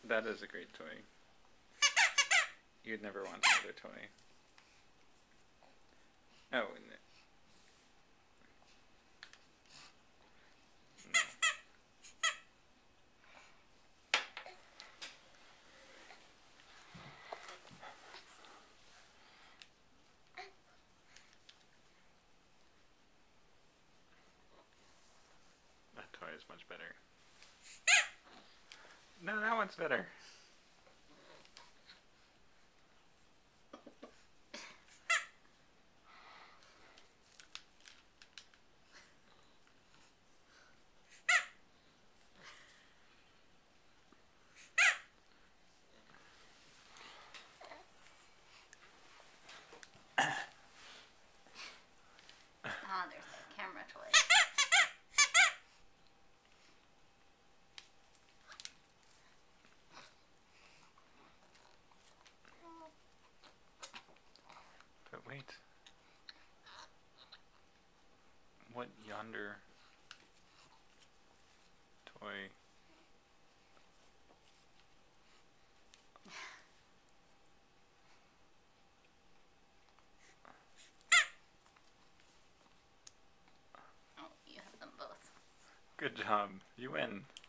That is a great toy. You'd never want another toy. Oh, no. That toy is much better. No, that one's better. Ah, there's that camera toy. But wait. What yonder toy? Oh, you have them both. Good job. You win.